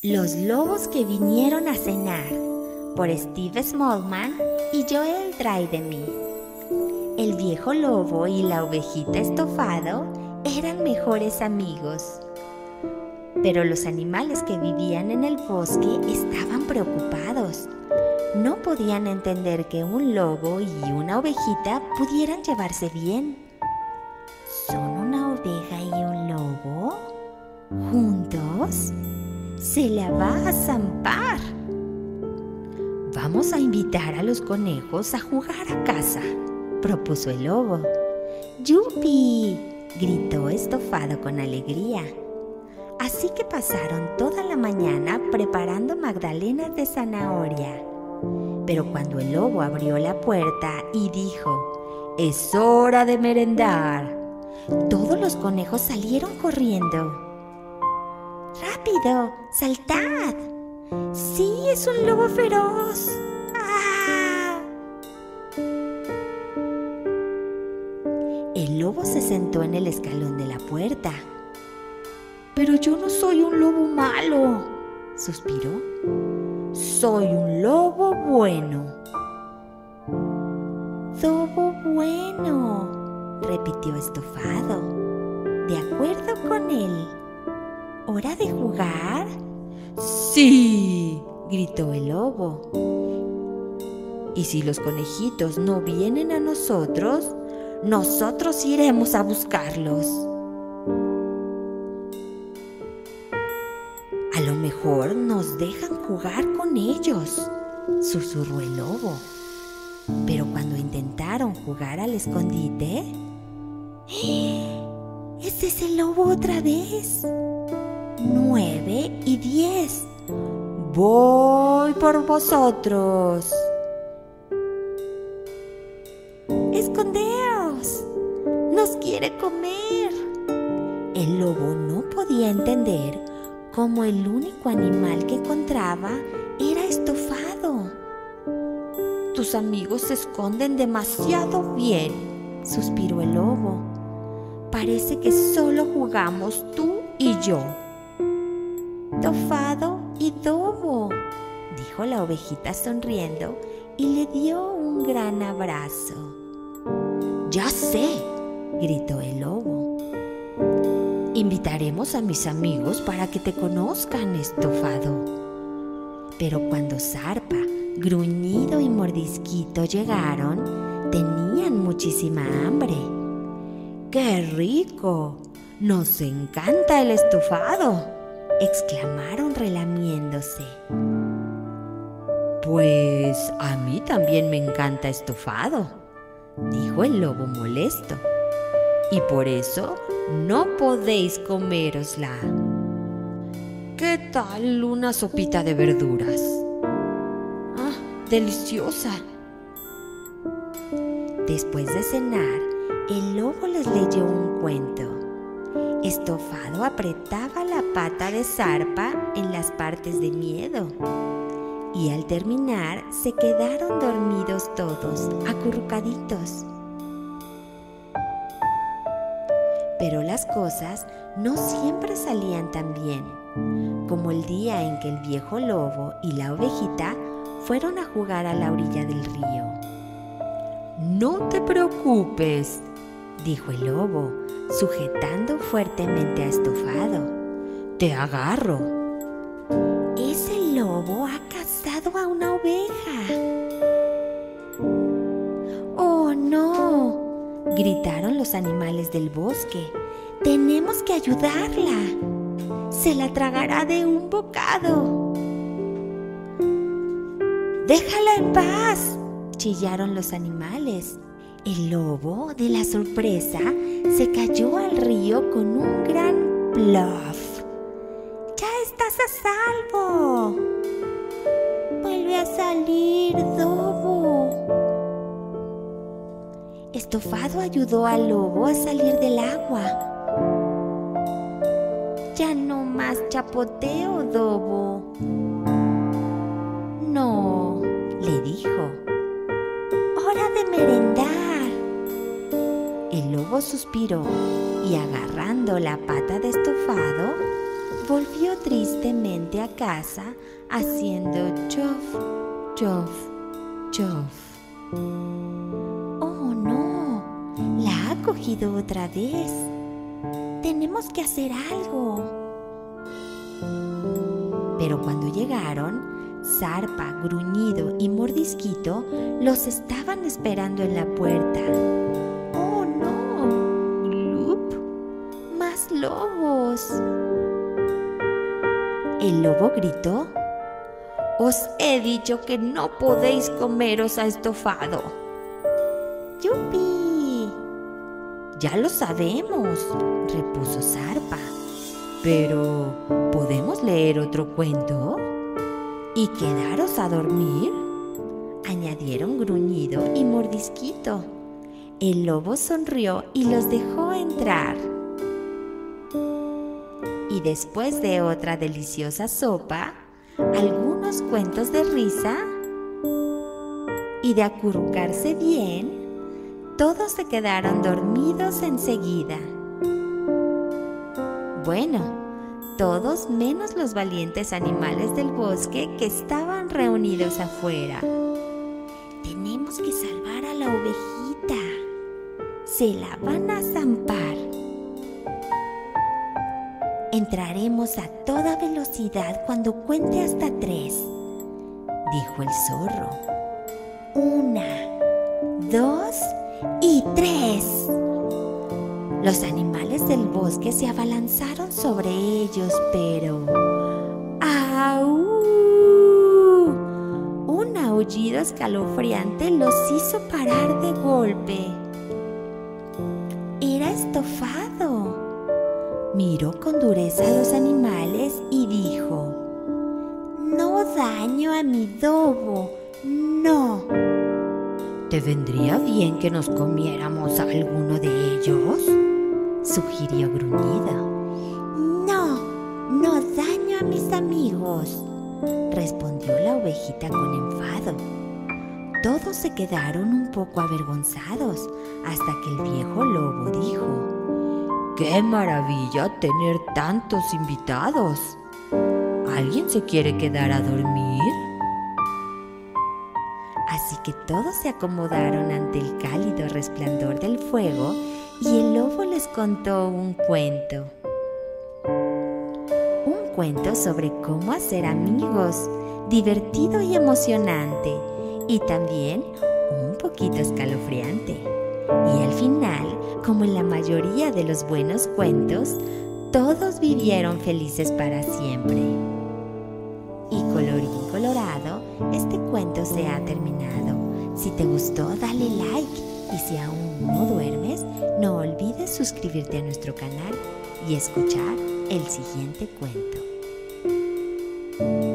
Los lobos que vinieron a cenar, por Steve Smallman y Joel Dryden. El viejo lobo y la ovejita estofado eran mejores amigos. Pero los animales que vivían en el bosque estaban preocupados. No podían entender que un lobo y una ovejita pudieran llevarse bien. ¿Son una oveja y un lobo? ¿Juntos? ¡Se la va a zampar! «Vamos a invitar a los conejos a jugar a casa», propuso el lobo. «¡Yupi!», gritó Estofado con alegría. Así que pasaron toda la mañana preparando magdalenas de zanahoria. Pero cuando el lobo abrió la puerta y dijo: «¡Es hora de merendar!», todos los conejos salieron corriendo. «¡Rápido! ¡Saltad! ¡Sí, es un lobo feroz! ¡Ah!». El lobo se sentó en el escalón de la puerta. «Pero yo no soy un lobo malo», suspiró. «Soy un lobo bueno». «Lobo bueno», repitió Estofado, de acuerdo con él. ¿Hora de jugar? «¡Sí!», gritó el lobo. «Y si los conejitos no vienen a nosotros, nosotros iremos a buscarlos». «A lo mejor nos dejan jugar con ellos», susurró el lobo. Pero cuando intentaron jugar al escondite... «¿Es ese lobo otra vez? 9 y 10. Voy por vosotros». «¡Escondeos! ¡Nos quiere comer!». El lobo no podía entender cómo el único animal que encontraba era Estofado. «Tus amigos se esconden demasiado bien», suspiró el lobo. «Parece que solo jugamos tú y yo». «Estofado y Dobo», dijo la ovejita sonriendo y le dio un gran abrazo. «Ya sé», gritó el lobo. «Invitaremos a mis amigos para que te conozcan, Estofado». Pero cuando Zarpa, Gruñido y Mordisquito llegaron, tenían muchísima hambre. «¡Qué rico! ¡Nos encanta el estofado!», exclamaron relamiéndose. «Pues a mí también me encanta estofado», dijo el lobo molesto. «Y por eso no podéis comérosla». «¿Qué tal una sopita de verduras?». «¡Ah, deliciosa!». Después de cenar, el lobo les leyó un cuento. Estofado apretaba la pata de Zarpa en las partes de miedo. Y al terminar, se quedaron dormidos todos, acurrucaditos. Pero las cosas no siempre salían tan bien, como el día en que el viejo lobo y la ovejita fueron a jugar a la orilla del río. «No te preocupes», dijo el lobo, sujetando fuertemente a Estofado. «Te agarro». «Ese lobo ha cazado a una oveja». «¡Oh, no!», gritaron los animales del bosque. «Tenemos que ayudarla. Se la tragará de un bocado». «¡Déjala en paz!», chillaron los animales. El lobo, de la sorpresa, se cayó al río con un gran plof. «¡Ya estás a salvo!». «Vuelve a salir, Dobo». Estofado ayudó al lobo a salir del agua. «Ya no más chapoteo, Dobo». «No», le dijo. «Hora de merendar». El lobo suspiró y agarrando la pata de Estofado, volvió tristemente a casa haciendo chof, chof, chof. ¡Oh, no! La ha cogido otra vez. Tenemos que hacer algo. Pero cuando llegaron, Zarpa, Gruñido y Mordisquito los estaban esperando en la puerta. ¡Oh, no! ¡Glup! ¡Más lobos! El lobo gritó: «Os he dicho que no podéis comeros a estofado». ¡Yupi! «Ya lo sabemos», repuso Zarpa. «Pero, ¿podemos leer otro cuento? ¿Y quedaros a dormir?», añadieron Gruñido y Mordisquito. El lobo sonrió y los dejó entrar. Y después de otra deliciosa sopa, algunos cuentos de risa y de acurrucarse bien, todos se quedaron dormidos enseguida. Bueno, todos menos los valientes animales del bosque que estaban reunidos afuera. «Tenemos que salvar a la ovejita. Se la van a zampar. Entraremos a toda velocidad cuando cuente hasta 3», dijo el zorro. «1, 2 y 3». Los animales del bosque se abalanzaron sobre ellos, pero ¡au! Un aullido escalofriante los hizo parar de golpe. Era Estofado. Miró con dureza a los animales y dijo: «No daño a mi dobo, no». «¿Te vendría bien que nos comiéramos a alguno de ellos?», sugirió Gruñido. No daño a mis amigos», respondió la ovejita con enfado. Todos se quedaron un poco avergonzados hasta que el viejo lobo dijo: «¡Qué maravilla tener tantos invitados! ¿Alguien se quiere quedar a dormir?». Así que todos se acomodaron ante el cálido resplandor del fuego y el lobo les contó un cuento. Un cuento sobre cómo hacer amigos, divertido y emocionante, y también un poquito escalofriante. Y al final, como en la mayoría de los buenos cuentos, todos vivieron felices para siempre. Y colorín colorado, este cuento se ha terminado. Si te gustó, dale like. Y si aún no duermes, no olvides suscribirte a nuestro canal y escuchar el siguiente cuento.